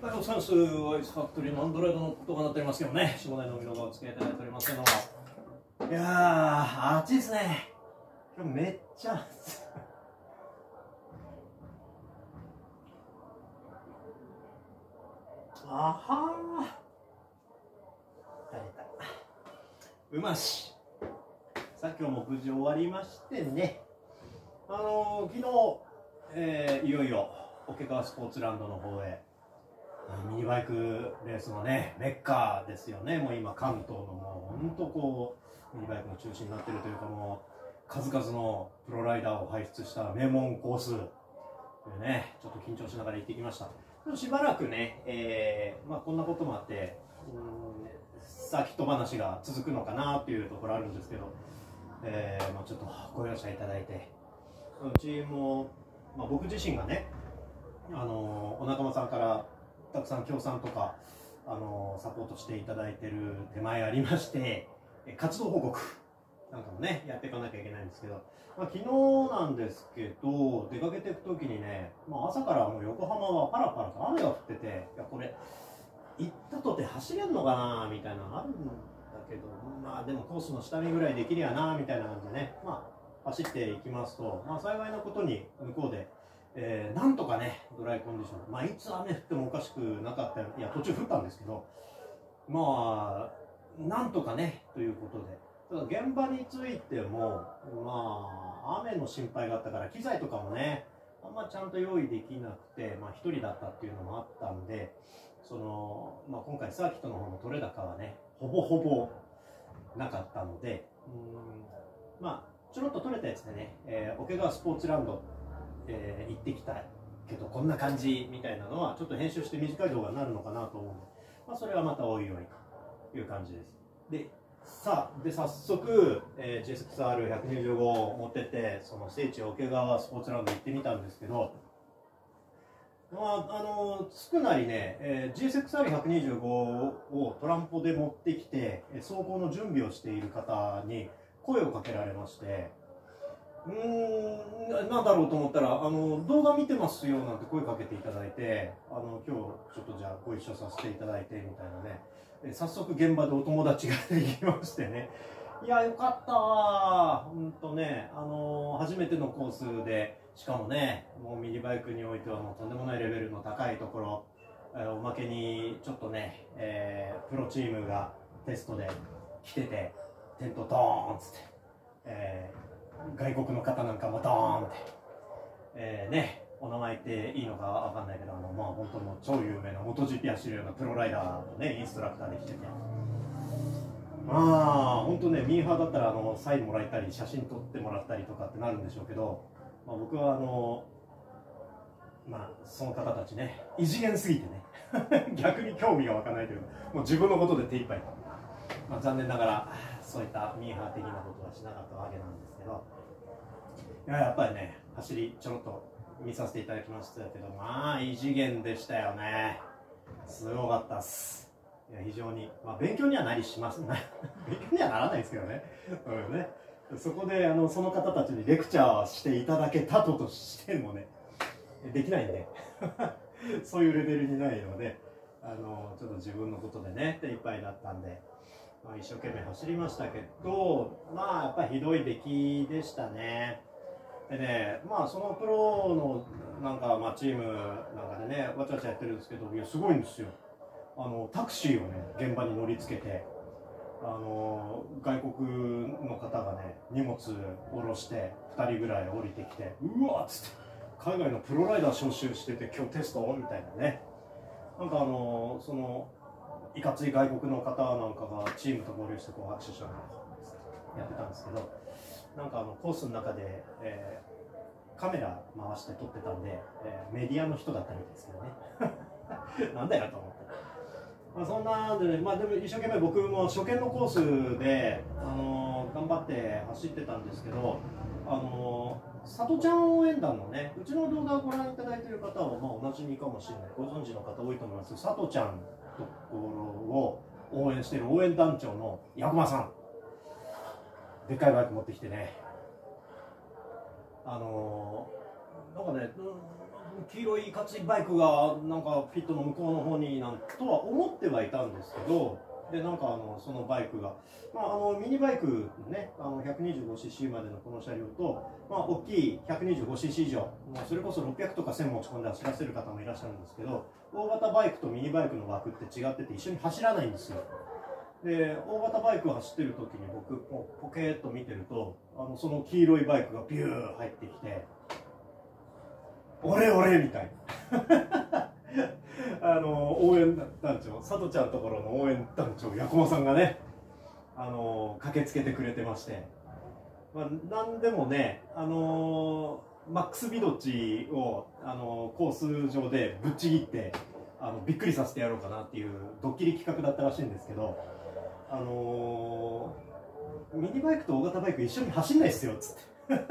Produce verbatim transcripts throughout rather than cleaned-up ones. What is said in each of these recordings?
おはようございます。アイスファクトリーのアンドロイドのことがなっておりますけどね、しょうがないのみのがお付き合いいただいておりますけども、いやー、暑いですね。今日めっちゃ暑い。あはー、垂れた。うまし。さあ、今日も無事終わりましてね、あのー、昨日、えー、いよいよ桶川スポーツランドの方へミニバイクレースのねメッカですよね。もう今関東のもうほんとこうミニバイクの中心になってるというか、もう数々のプロライダーを輩出した名門コースでね、ちょっと緊張しながら行ってきました。しばらくね、えーまあ、こんなこともあって、うんサーキット話が続くのかなっていうところあるんですけど、えーまあ、ちょっとご容赦いただいて、うちも、まあ、僕自身がね、あのお仲間さんからたくさん協賛とか、あのサポートしていただいてる手前ありまして、活動報告なんかもねやっていかなきゃいけないんですけど、まあ、昨日なんですけど、出かけていく時にね、まあ、朝からもう横浜はパラパラと雨が降ってて、いやこれ行ったとて走れんのかなみたいなのあるんだけど、まあでもコースの下見ぐらいできるやなみたいな感じでね、まあ走っていきますと、まあ、幸いなことに向こうで、えー、なんとかねドライコンディション、まあ、いつ雨降ってもおかしくなかった、いや途中降ったんですけど、まあなんとかねということで、ただ現場についてもまあ雨の心配があったから機材とかもねあんまちゃんと用意できなくて、まあ一人だったっていうのもあったんで、その、まあ、今回サーキットの方の取れ高はねほぼほぼなかったので、うんまあちょろっと取れたやつでね、えー、桶川スポーツランド、えー、行ってきたけどこんな感じみたいなのはちょっと編集して短い動画になるのかなと思うんで、まあ、それはまたおいおいという感じです。でさあで早速、えー、ジェイエスエックスアールひゃくにじゅうご を持ってってその聖地桶川スポーツランド行ってみたんですけど、まあ、あのつくなりね、えー、ジェイエスエックスアールひゃくにじゅうご をトランポで持ってきて走行の準備をしている方に声をかけられまして、うーんなんだろうと思ったら、あの動画見てますよなんて声かけていただいて、あの今日ちょっとじゃあご一緒させていただいてみたいなね、え早速現場でお友達ができましてね、いやよかったー、ほんとね、あの初めてのコースで、しかもねもうミニバイクにおいてはもうとんでもないレベルの高いところ、えー、おまけにちょっとね、えー、プロチームがテストで来ててテントドーンっつって、えー、外国の方なんかもドーンって、えー、ねお名前っていいのかわかんないけど、あのまあ本当もう超有名な モトジーピー 走るようなプロライダーのねインストラクターで来てて、まあ本当ねミーハーだったらあのサインもらえたり写真撮ってもらったりとかってなるんでしょうけど、まあ、僕はあのまあその方たちね異次元すぎてね逆に興味が湧かないというか、もう自分のことで手一杯、まあ、残念ながらそういったミーハー的なことはしなかったわけなんですけど、いややっぱりね走りちょろっと見させていただきましたけど、まあ異次元でしたよね。すごかったっす。いや非常に、まあ、勉強にはなりしますね勉強にはならないですけどね、うんね、そこであのその方たちにレクチャーしていただけたととしてもねできないんでそういうレベルにないので、あのちょっと自分のことでね手いっぱいだったんで、まあ、一生懸命走りましたけど、まあやっぱりひどい出来でしたね。でね、まあそのプロのなんか、まあ、チームなんかでねわちゃわちゃやってるんですけど、いやすごいんですよ。あのタクシーをね現場に乗りつけて、あの外国の方がね荷物下ろしてふたりぐらい降りてきて、うわっつって海外のプロライダー招集してて今日テストみたいなね、なんかあのそのいかつい外国の方なんかがチームと合流してこう握手しながらやってたんですけど、なんかあのコースの中で、えー、カメラ回して撮ってたんで、えー、メディアの人だったみたいですけどねなんだよと思って。まあ、そんなんでね、まあでも一生懸命僕も初見のコースで、あのー、頑張って走ってたんですけど、あのー、さとちゃん応援団のね、うちの動画をご覧いただいている方はまあおなじみかもしれない、ご存知の方多いと思います。さとちゃんのところを応援している応援団長の矢駒さん、でっかいバイク持ってきてね、あのー、なんかね、 黄色いいかついバイクがなんかピットの向こうの方になんとは思ってはいたんですけど、でなんかあのそのバイクが、まあ、あのミニバイクね、あの ひゃくにじゅうごシーシー までのこの車両と、まあ、大きい ひゃくにじゅうごシーシー 以上、まあ、それこそろっぴゃくとかせん持ち込んで走らせる方もいらっしゃるんですけど、大型バイクとミニバイクの枠って違ってて一緒に走らないんですよ。で大型バイクを走ってる時に僕ポケーっと見てると、あのその黄色いバイクがビュー入ってきて「俺俺!」みたいなあの応援団長、さとちゃんのところの応援団長やこまさんがね、あの駆けつけてくれてまして、まあ、なんでもね、あのマックスビドッチを、あのコース上でぶっちぎってあのびっくりさせてやろうかなっていうドッキリ企画だったらしいんですけど、あのー、ミニバイクと大型バイク一緒に走んないっすよっつって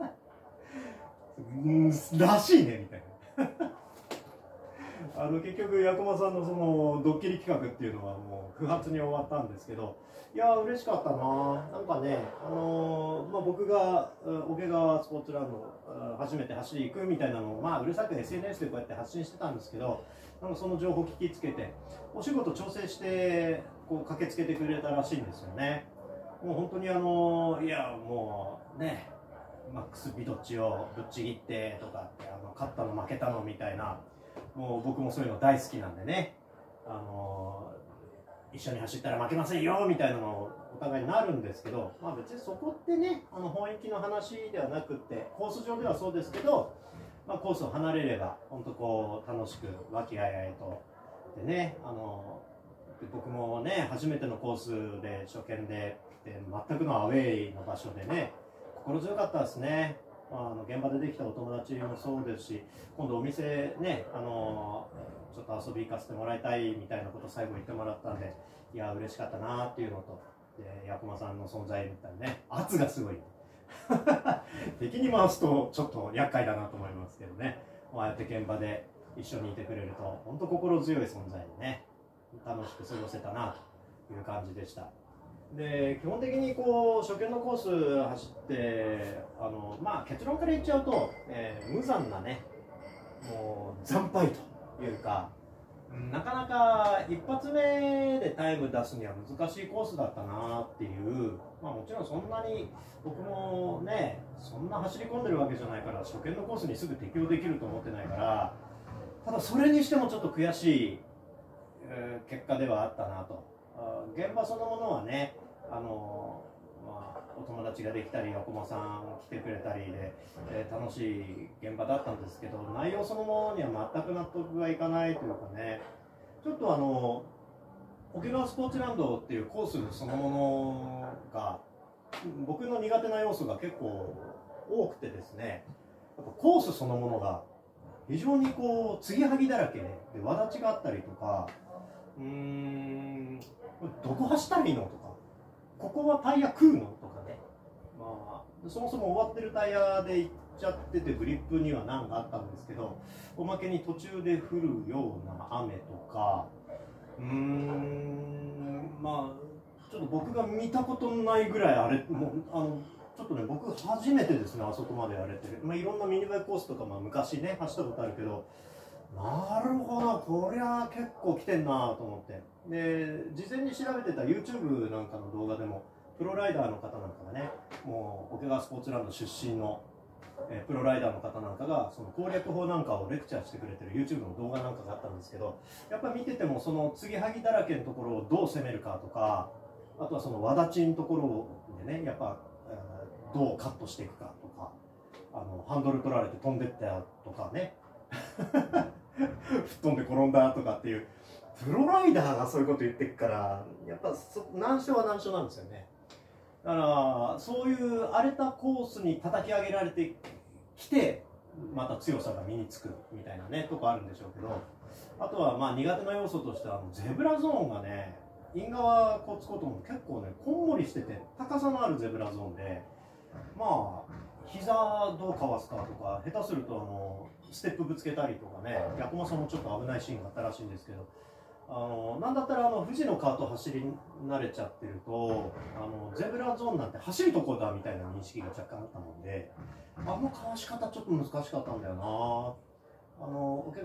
うんらしいねみたいなあの結局やこまさんのそのドッキリ企画っていうのはもう不発に終わったんですけど、いやー嬉しかったな。なんかね、あのーまあ、僕が桶川スポーツランド初めて走り行くみたいなのを、まあ、うるさく エスエヌエス でこうやって発信してたんですけど、なんかその情報を聞きつけてお仕事調整してこう駆けつけてくれたらしいんですよね。もう本当にあのー、いやもうね、マックスビドッチをぶっちぎってとかって、あの勝ったの負けたのみたいな、もう僕もそういうの大好きなんでね、あのー、一緒に走ったら負けませんよみたいなのお互いになるんですけど、まあ、別にそこってね、あの本域の話ではなくって、コース上ではそうですけど、まあ、コースを離れれば本当こう楽しく和気あいあいとでね、あのー、僕もね初めてのコースで初見でで全くのアウェイの場所でね、心強かったですね。あの現場でできたお友達もそうですし、今度お店ね、あのちょっと遊び行かせてもらいたいみたいなことを最後言ってもらったんで、いや嬉しかったなっていうのと、でやこまさんの存在みたいなね、圧がすごい敵に回すとちょっと厄介だなと思いますけどね、ああやって現場で一緒にいてくれると本当心強い存在でね、楽しく過ごせたなという感じでした。で基本的にこう初見のコース走ってあの、まあ、結論から言っちゃうと、えー、無残なね、もう惨敗というか、なかなか一発目でタイム出すには難しいコースだったなっていう、まあ、もちろんそんなに僕もねそんな走り込んでるわけじゃないから初見のコースにすぐ適応できると思ってないから、ただそれにしてもちょっと悔しい、えー、結果ではあったなと。現場そのものはね、あのまあ、お友達ができたりやこまさん来てくれたりで、えー、楽しい現場だったんですけど、内容そのものには全く納得がいかないというかね、ちょっとあの桶川スポーツランドっていうコースそのものが僕の苦手な要素が結構多くてですね、やっぱコースそのものが非常にこう継ぎはぎだらけでわだちがあったりとか、うーんどこ走ったらいいのとか、ここはタイヤ食うのとかね、まあ、そもそも終わってるタイヤで行っちゃっててグリップには難があったんですけど、おまけに途中で降るような雨とか、うーんまあちょっと僕が見たことないぐらいあれもうあのちょっとね僕初めてですね、あそこまでやれてる、まあ、いろんなミニバイクコースとか、まあ、昔ね走ったことあるけど、なるほどこりゃ結構来てんなと思って、で事前に調べてた YouTube なんかの動画でもプロライダーの方なんかがね、もう桶川スポーツランド出身の、えー、プロライダーの方なんかがその攻略法なんかをレクチャーしてくれてる YouTube の動画なんかがあったんですけど、やっぱ見ててもその継ぎはぎだらけのところをどう攻めるかとか、あとはそのわだちのところでねやっぱ、えー、どうカットしていくかとか、あのハンドル取られて飛んでったとかね吹っ飛んで転んだとかっていう、プロライダーがそういうこと言ってるからやっぱ難所は難所なんですよね。だからそういう荒れたコースに叩き上げられてきてまた強さが身につくみたいなねとこあるんでしょうけど、あとはまあ苦手な要素としてはゼブラゾーンがね、イン側コーツコートも結構ねこんもりしてて高さのあるゼブラゾーンで、まあ膝どうかわすかとか、下手するとあのステップぶつけたりとかね、やこまさんもちょっと危ないシーンがあったらしいんですけど、あのなんだったらあの富士のカート走り慣れちゃってると、あのゼブラゾーンなんて走るとこだみたいな認識が若干あったもんで、あのかわし方ちょっと難しかったんだよな。あの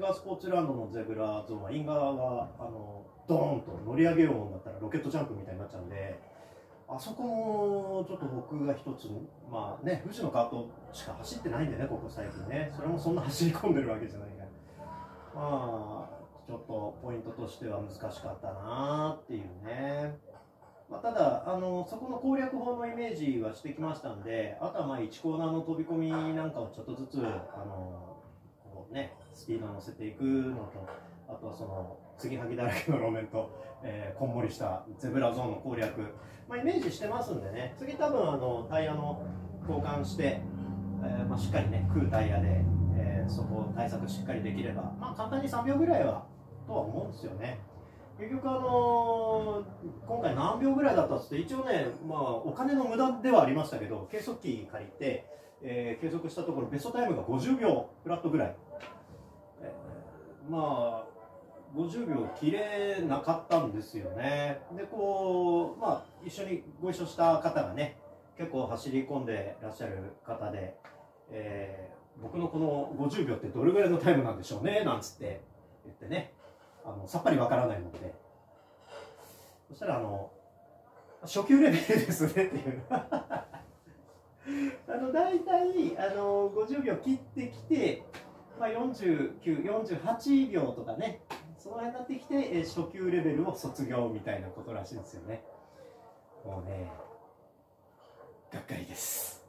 川スポーツランドのゼブラゾーンはイン側があのドーンと乗り上げようもんだったらロケットジャンプみたいになっちゃうんで、あそこもちょっと僕が一つ、まあね、富士のカートしか走ってないんでね、ここ最近ね、それもそんな走り込んでるわけじゃないから、まあちょっとポイントとしては難しかったなっていうね。まあ、ただあのそこの攻略法のイメージはしてきましたんで、あとはまあいちコーナーの飛び込みなんかをちょっとずつあのこう、ね、スピード乗せていくのと、あとはその継ぎはぎだらけの路面と、えー、こんもりしたゼブラゾーンの攻略、まあ、イメージしてますんでね、次多分あのタイヤの交換して、えーまあ、しっかりね食うタイヤで、えー、そこを対策しっかりできれば、まあ、簡単にさんびょうぐらいはとは思うんですよね。結局あのー、今回何秒ぐらいだったっつって、一応ね、まあ、お金の無駄ではありましたけど、計測器借りて、えー、計測したところベストタイムがごじゅうびょうフラットぐらい、えー、まあごじゅうびょう切れなかったんですよね。でこう、まあ、一緒にご一緒した方がね結構走り込んでらっしゃる方で、えー、僕のこのごじゅうびょうってどれぐらいのタイムなんでしょうねなんつって言ってね、あのさっぱりわからないので、そしたらあの初級レベルですねっていうあの大体あのごじゅうびょう切ってきて、まあ、よんじゅうきゅう、よんじゅうはちびょうとかね、その辺になってきて、え初級レベルを卒業みたいなことらしいんですよね。もうね、がっかりです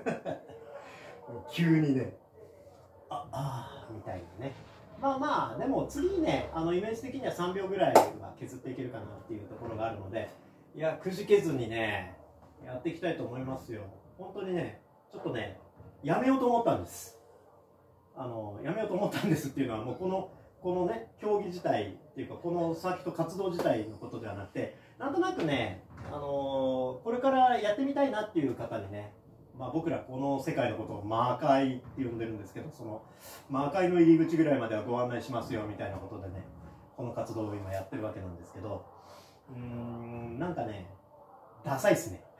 急にね、ああみたいなね。まあまあでも次ね、あのイメージ的にはさんびょうぐらいは削っていけるかなっていうところがあるので、いやくじけずにねやっていきたいと思いますよ。本当にね、ちょっとねやめようと思ったんです。あのやめようと思ったんですっていうのはもうこのこのね競技自体っていうかこのサーキット活動自体のことではなくて、なんとなくね、あのー、これからやってみたいなっていう方にね、まあ、僕らこの世界のことを魔界って呼んでるんですけど、その魔界の入り口ぐらいまではご案内しますよみたいなことでね、この活動を今やってるわけなんですけど、うーんなんかねダサいっすね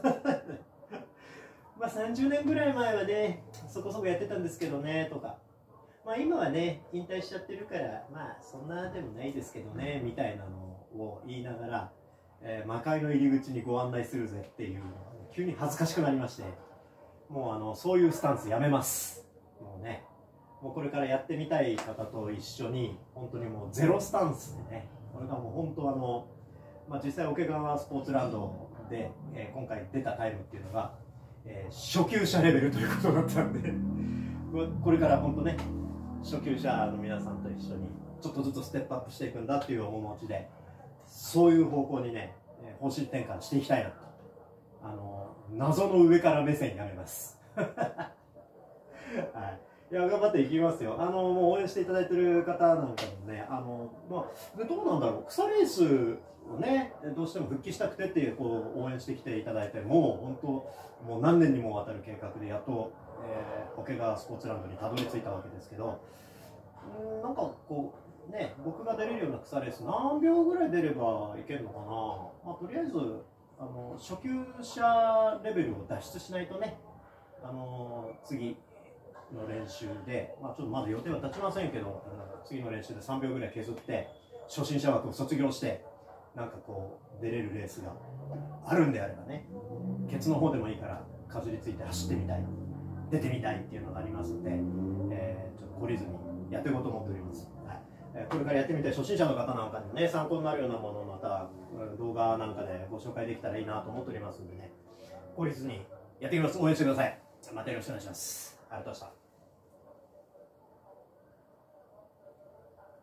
まあさんじゅうねんぐらい前はねそこそこやってたんですけどねとか、まあ今はね引退しちゃってるからまあそんなでもないですけどねみたいなのを言いながら、えー、魔界の入り口にご案内するぜっていうのが急に恥ずかしくなりまして、もうあのそういうスタンスやめます。もうね、もうこれからやってみたい方と一緒に本当にもうゼロスタンスでね、これがもう本当あの、まあ、実際桶川スポーツランドで、えー、今回出たタイムっていうのが、えー、初級者レベルということだったんでこれから本当ね初級者の皆さんと一緒にちょっとずつステップアップしていくんだっていう面持ちで、そういう方向にね方針転換していきたいなと、あの謎の上から目線やめますはい、いや頑張っていきますよ。あのもう応援していただいてる方なんかもね、あの、まあ、でどうなんだろう、草レースをねどうしても復帰したくてっていうこう応援してきていただいて、もう本当もう何年にもわたる計画でやっと、えー、桶川スポーツランドにたどり着いたわけですけど、んなんかこうね僕が出れるような草レース何秒ぐらい出ればいけるのかな、まあ、とりあえずあの初級者レベルを脱出しないとね、あの次の練習で、まあ、ちょっとまだ予定は立ちませんけど、次の練習でさんびょうぐらい削って初心者枠を卒業してなんかこう出れるレースがあるんであればね、ケツの方でもいいからかじりついて走ってみたい、出てみたいっていうのがありますので、えー、ちょっと懲りずにやっていこうと思っております。はい、えー、これからやってみたい初心者の方なんかにもね参考になるようなものをまた動画なんかでご紹介できたらいいなと思っておりますのでね、懲りずにやっていきます。応援してください。またよろしくお願いします。ありがとうございました。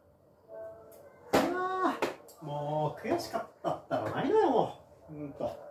もう悔しかったったらないのよもう、うんと。